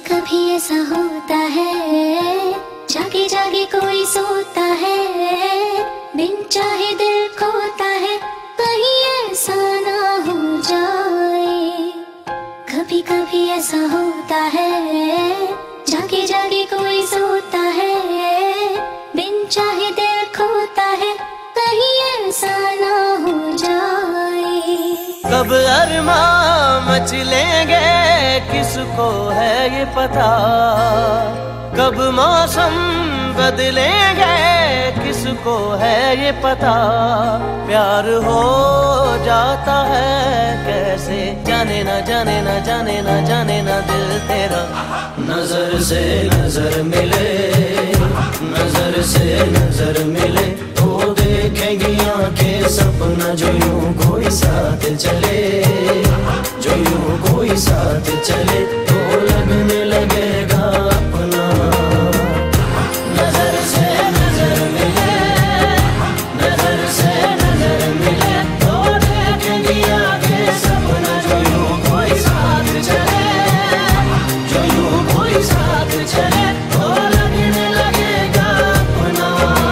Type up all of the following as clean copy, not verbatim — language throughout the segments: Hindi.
कभी ऐसा होता है, जागे जागे कोई सोता है, बिन चाहे दिल खोता है, कहीं ऐसा ना हो जाए। कभी कभी ऐसा होता है, जागे जागे कोई सोता है, बिन चाहे दिल खोता है, कहीं ऐसा ना हो जाए। कब अरमां मचलेंगे किसको है ये पता, कब मौसम बदलेंगे किसको है ये पता। प्यार हो जाता है कैसे, जाने ना जाने ना जाने ना जाने ना दिल तेरा। नजर से नजर मिले, नजर से नजर मिले, तो देखेंगी आंखें सपना जो यूं कोई साथ चले, जो यूं कोई साथ चले, तो लगने लगेगा अपना। नजर से नजर मिले, नजर से नजर मिले, तो देखेंगी आंखें सपना जो यूं कोई साथ चले, जो यूं कोई साथ चले, तो लगने लगेगा अपना।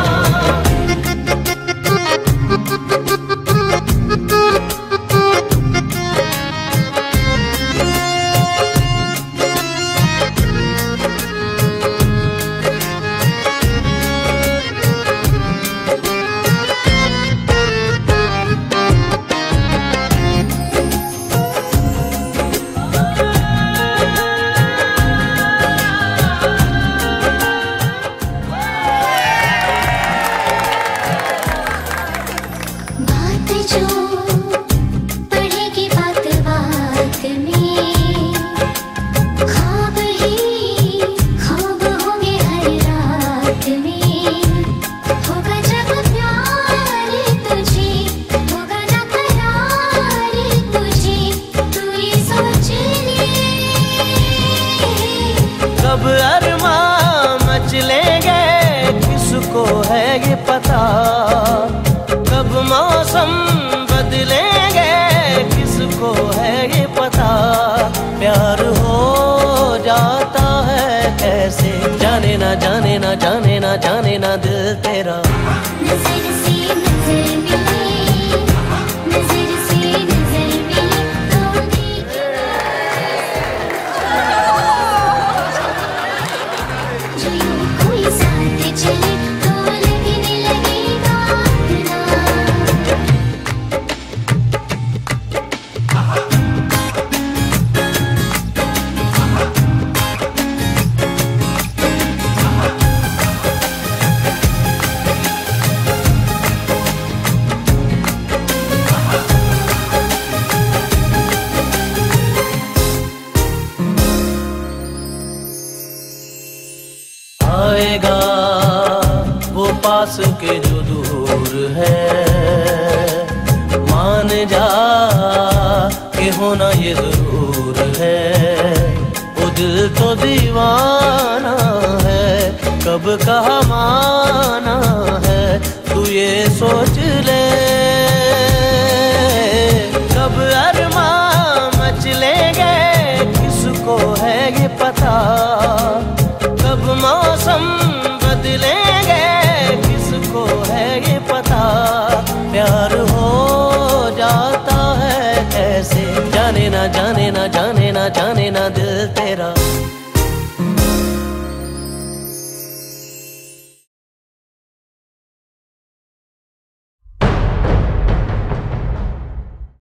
कब अरमां मचलेंगे किसको है ये पता, कब मौसम बदलेंगे किसको है ये पता। प्यार हो जाता है कैसे, जाने ना जाने ना जाने ना जाने ना दिल तेरा। नजर से नजर मिले, नजर से नजर मिले, तो जो यूं कोई साथ चले, तो लगने लगेगा अपना। आएगा वो पास के जो दूर है, मान जा के होना ये जरूर है। वो दिल तो दीवाना है, कब कहा माना है, तू ये सोच ले। कब अरमां मचलेंगे किसको है ये पता, कब मौसम बदलेंगे किसको है ये पता। प्यार हो जाता है कैसे, जाने ना जाने ना जाने ना जाने ना दिल तेरा।